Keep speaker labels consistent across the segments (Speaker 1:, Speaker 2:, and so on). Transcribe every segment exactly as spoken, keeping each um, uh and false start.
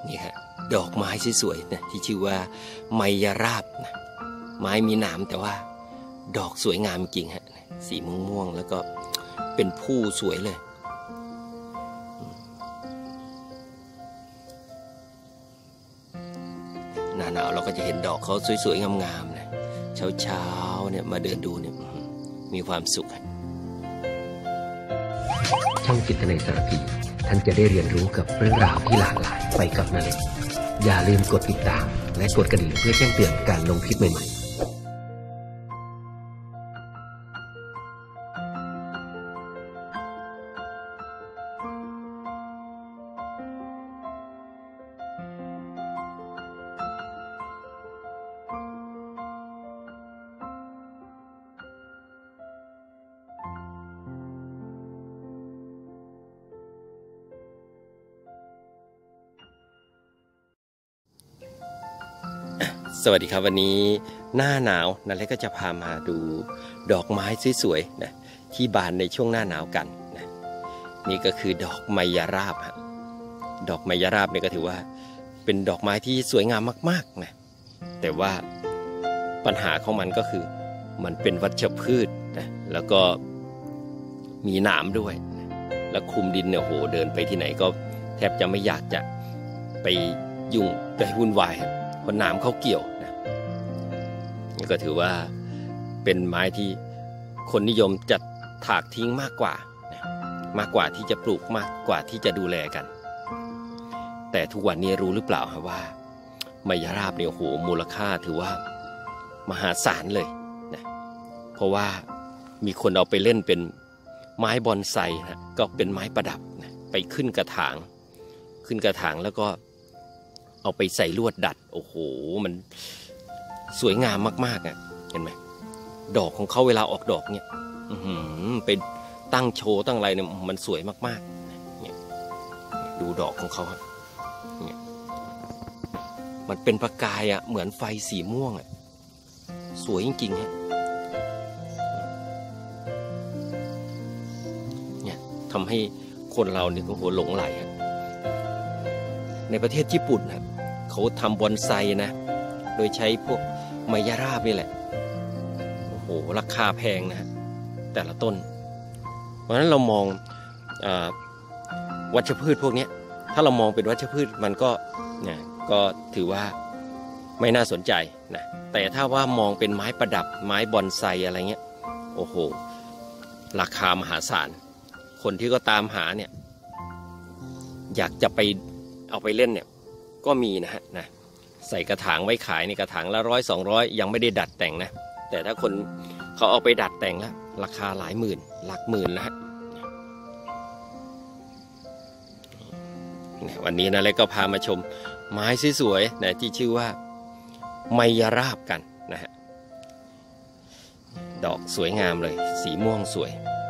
Speaker 1: นี่ฮะดอกไม้สวยๆนะที่ชื่อว่าไมยราบนะไม้มีหนามแต่ว่าดอกสวยงามจริงฮะสีม่วงๆแล้วก็เป็นผู้สวยเลยหน้าหนาวเราก็จะเห็นดอกเขาสวยๆงามๆนะเช้าๆเนี่ยมาเดินดูเนี่ยมีความสุข
Speaker 2: ช่องจิตในสารพีท่านจะได้เรียนรู้กับเรื่องราวที่หลากหลายไปกับนาเล็กอย่าลืมกดติดตามและกดกระดิ่งเพื่อแจ้งเตือนการลงคลิปใหม่ๆ
Speaker 1: สวัสดีครับวันนี้หน้าหนาวนาเล็กก็จะพามาดูดอกไม้สวยๆนะที่บานในช่วงหน้าหนาวกันนะนี่ก็คือดอกไมยราบฮะดอกไมยราบเนี่ยก็ถือว่าเป็นดอกไม้ที่สวยงามมากๆนะแต่ว่าปัญหาของมันก็คือมันเป็นวัชพืชนะแล้วก็มีหนามด้วยนะแล้วคลุมดินเนี่ยโหเดินไปที่ไหนก็แทบจะไม่อยากจะไปยุ่งไปวุ่นวายเพราะหนามเขาเกี่ยวนะนี่ก็ถือว่าเป็นไม้ที่คนนิยมจัดถากทิ้งมากกว่านะมากกว่าที่จะปลูกมากกว่าที่จะดูแลกันแต่ทุกวันนี้รู้หรือเปล่าครับว่าไมยราบเนี่ยโหมูลค่าถือว่ามหาศาลเลยนะเพราะว่ามีคนเอาไปเล่นเป็นไม้บอนไซนะก็เป็นไม้ประดับนะไปขึ้นกระถางขึ้นกระถางแล้วก็เอาไปใส่ลวดดัดโอ้โหมันสวยงามมากๆอ่ะเห็นไหมดอกของเขาเวลาออกดอกเนี่ยไปตั้งโชว์ตั้งอะไรเนี่ยมันสวยมากๆเนี่ยดูดอกของเขาครับเนี่ยมันเป็นประกายอ่ะเหมือนไฟสีม่วงอ่ะสวยจริงๆฮะเนี่ยทำให้คนเราเนี่ยโอ้โหหลงไหลฮะในประเทศญี่ปุ่นนะเขาทำบอนไซนะโดยใช้พวกไมยราบนี่แหละโอ้โหราคาแพงนะแต่ละต้นเพราะฉะนั้นเรามองอวัชพืชพวกนี้ถ้าเรามองเป็นวัชพืชมันก็เนี่ยก็ถือว่าไม่น่าสนใจนะแต่ถ้าว่ามองเป็นไม้ประดับไม้บอนไซอะไรเงี้ยโอ้โหราคามหาศาลคนที่ก็ตามหาเนี่ยอยากจะไปเอาไปเล่นเนี่ยก็มีนะฮะนะใส่กระถางไว้ขายในกระถางละร้อยสองร้อยยังไม่ได้ดัดแต่งนะแต่ถ้าคนเขาเอาไปดัดแต่งแล้วราคาหลายหมื่นหลักหมื่นนะฮะวันนี้นะเล็กก็พามาชมไม้สวยๆนะที่ชื่อว่าไมยราบกันนะฮะดอกสวยงามเลยสีม่วงสวย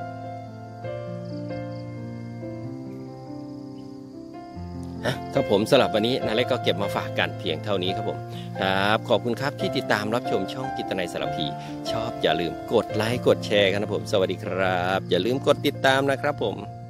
Speaker 1: ครับผมสำหรับวันนี้นาเล็กก็เก็บมาฝากกันเพียงเท่านี้ครับผมครับขอบคุณครับที่ติดตามรับชมช่องจิตนัยสารพีชอบอย่าลืมกดไลค์กดแชร์กันนะผมสวัสดีครับอย่าลืมกดติดตามนะครับผม